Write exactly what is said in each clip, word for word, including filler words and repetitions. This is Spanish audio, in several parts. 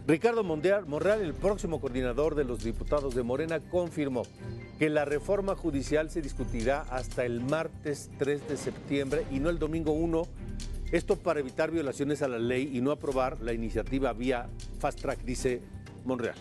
Ricardo Monreal, el próximo coordinador de los diputados de Morena, confirmó que la reforma judicial se discutirá hasta el martes tres de septiembre y no el domingo uno. Esto para evitar violaciones a la ley y no aprobar la iniciativa vía fast track, dice Monreal.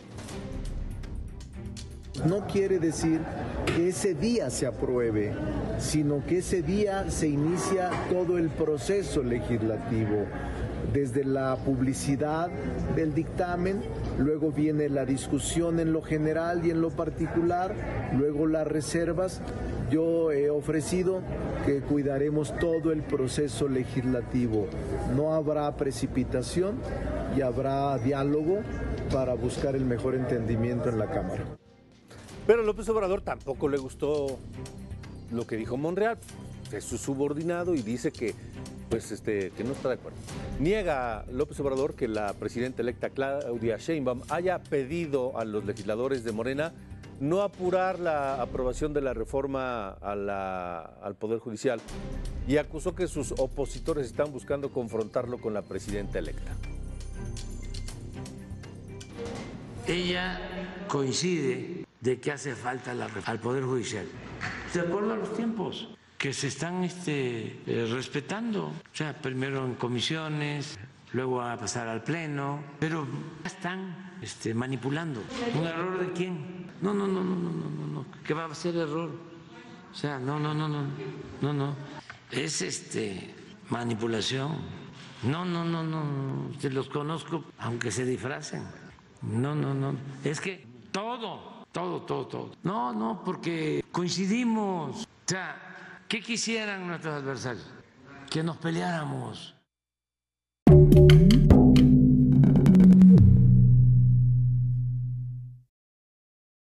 No quiere decir que ese día se apruebe, sino que ese día se inicia todo el proceso legislativo, desde la publicidad del dictamen, luego viene la discusión en lo general y en lo particular, luego las reservas. Yo he ofrecido que cuidaremos todo el proceso legislativo. No habrá precipitación y habrá diálogo para buscar el mejor entendimiento en la Cámara. Pero a López Obrador tampoco le gustó lo que dijo Monreal. Es su subordinado y dice que, pues, este, que no está de acuerdo. Niega López Obrador que la presidenta electa Claudia Sheinbaum haya pedido a los legisladores de Morena no apurar la aprobación de la reforma a la, al Poder Judicial y acusó que sus opositores están buscando confrontarlo con la presidenta electa. Ella coincide de que hace falta la, al Poder Judicial, de acuerdo a los tiempos que se están este, eh, respetando, o sea, primero en comisiones, luego va a pasar al Pleno, pero ya están este, manipulando. ¿Un error de quién? No, no, no, no, no, no, no, no, que va a ser error. O sea, no, no, no, no, no, no, es este manipulación. No, no, no, no, te los conozco, aunque se disfracen. No, no, no, es que todo, todo, todo, todo. No, no, porque coincidimos. O sea, ¿qué quisieran nuestros adversarios? Que nos peleáramos.